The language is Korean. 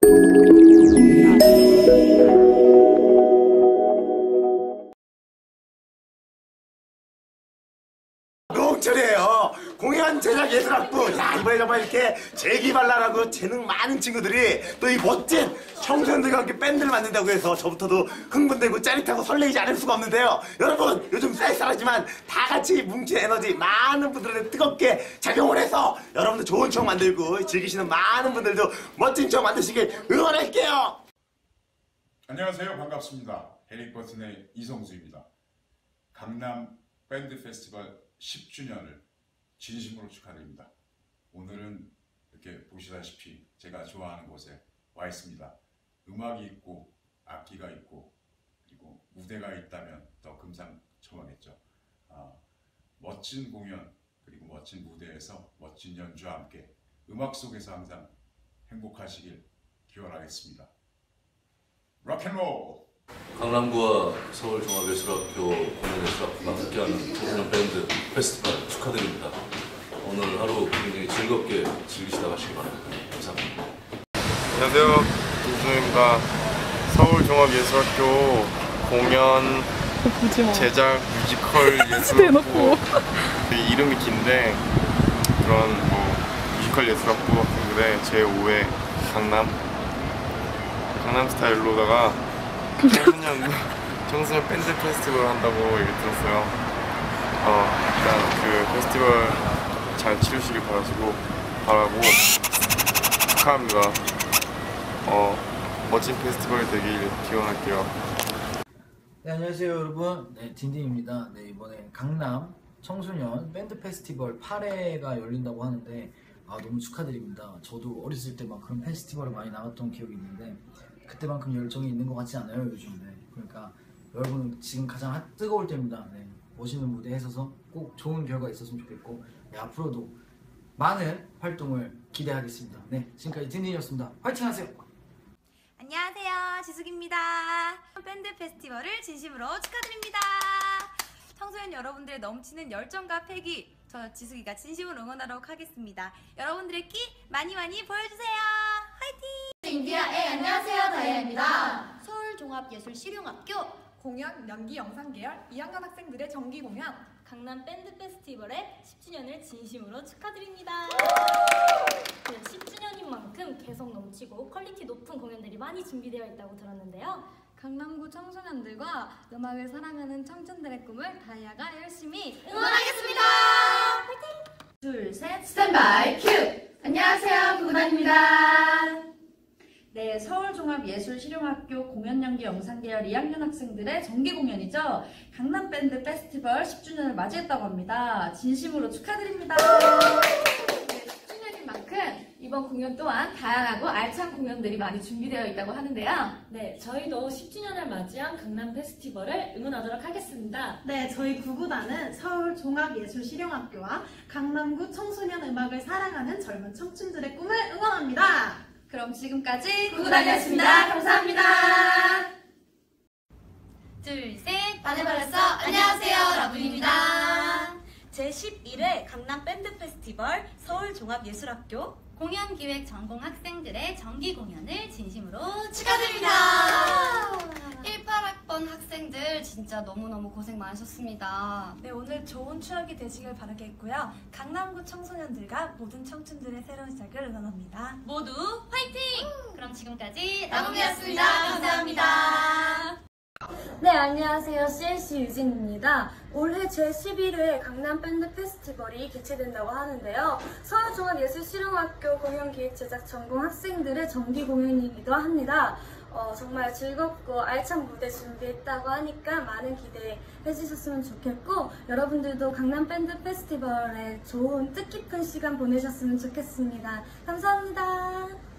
노홍철이에요. 공연 제작 예술학부. 야, 이번에 정말 이렇게 재기발랄하고 재능 많은 친구들이 또 이 멋진 청소년들과 함께 밴드를 만든다고 해서 저부터도 흥분되고 짜릿하고 설레이지 않을 수가 없는데요. 여러분, 요즘 쌀쌀하지만 다 같이 뭉친 에너지 많은 분들한테 뜨겁게 작용을 해서 여러분들 좋은 추억 만들고 즐기시는 많은 분들도 멋진 추억 만드시길 응원할게요. 안녕하세요. 반갑습니다. 해리버튼의 이성수입니다. 강남 밴드 페스티벌 10주년을 진심으로 축하드립니다. 오늘은 이렇게 보시다시피 제가 좋아하는 곳에 와 있습니다. 음악이 있고 악기가 있고 그리고 무대가 있다면 더 금상첨화겠죠. 멋진 공연 그리고 멋진 무대에서 멋진 연주와 함께 음악 속에서 항상 행복하시길 기원하겠습니다. 락앤롤! 강남구와 서울종합예술학교 공연예술학부가 함께하는 청소년 밴드 페스티벌 축하드립니다. 오늘 하루 굉장히 즐겁게 즐기시다 가시기 바랍니다. 감사합니다. 안녕하세요. 김준호입니다. 서울종합예술학교 공연 제작 뮤지컬 예술학부 이름이 긴데 그런 뮤지컬 예술학부 학생들의 제5회 강남 스타일로다가 청소년 밴드 페스티벌 한다고 얘기 들었어요. 일단 그 페스티벌 잘 치르시길 바라고 축하합니다. 멋진 페스티벌이 되길 기원할게요. 네, 안녕하세요 여러분. 네, 딘딘입니다. 네, 이번에 강남 청소년 밴드 페스티벌 8회가 열린다고 하는데 너무 축하드립니다. 저도 어렸을 때 막 그런 페스티벌을 많이 나갔던 기억이 있는데 그때만큼 열정이 있는 것 같지 않아요 요즘. 네, 그러니까 여러분 지금 가장 뜨거울 때입니다. 네, 멋있는 무대에 서서 꼭 좋은 결과 있었으면 좋겠고 네, 앞으로도 많은 활동을 기대하겠습니다. 네, 지금까지 딘딘이었습니다. 화이팅 하세요. 안녕하세요, 지숙입니다. 밴드 페스티벌을 진심으로 축하드립니다. 청소년 여러분들의 넘치는 열정과 패기, 저 지숙이가 진심으로 응원하도록 하겠습니다. 여러분들의 끼 많이 보여주세요. 화이팅! 인디아 안녕하세요, 다이아입니다. 서울종합예술실용학교 공연, 연기, 영상 계열 2학년 학생들의 정기 공연 강남 밴드 페스티벌의 10주년을 진심으로 축하드립니다. 10주년인 만큼 개성 넘치고 퀄리티 높은 공연들이 많이 준비되어 있다고 들었는데요. 강남구 청소년들과 음악을 사랑하는 청춘들의 꿈을 다이아가 열심히 응원하겠습니다. 화이팅! 둘, 셋, 스탠바이 큐! 안녕하세요, 구구단입니다. 네, 서울종합예술실용학교 공연연기 영상계열 2학년 학생들의 정기 공연이죠. 강남밴드 페스티벌 10주년을 맞이했다고 합니다. 진심으로 축하드립니다. 네, 10주년인 만큼 이번 공연 또한 다양하고 알찬 공연들이 많이 준비되어 있다고 하는데요. 네, 저희도 10주년을 맞이한 강남 페스티벌을 응원하도록 하겠습니다. 네, 저희 구구단은 서울종합예술실용학교와 강남구 청소년 음악을 사랑하는 젊은 청춘들의 꿈을 응원합니다. 그럼 지금까지 구구단이었습니다. 감사합니다. 둘, 셋, 반해버렸어. 안녕하세요, 라분입니다. 제11회 강남 밴드 페스티벌 서울종합예술학교 공연기획 전공 학생들의 정기 공연을 진심으로 축하드립니다. 18학번 학생들 진짜 너무너무 고생 많으셨습니다. 네, 오늘 좋은 추억이 되시길 바라겠고요. 강남구 청소년들과 모든 청춘들의 새로운 시작을 응원합니다. 모두 화이팅! 그럼 지금까지 라붐이었습니다. 감사합니다. 네, 안녕하세요. CLC 유진입니다. 올해 제11회 강남 밴드 페스티벌이 개최된다고 하는데요. 서울종합예술실용학교 공연기획 제작 전공 학생들의 정기 공연이기도 합니다. 정말 즐겁고 알찬 무대 준비했다고 하니까 많은 기대해 주셨으면 좋겠고 여러분들도 강남 밴드 페스티벌에 좋은 뜻깊은 시간 보내셨으면 좋겠습니다. 감사합니다.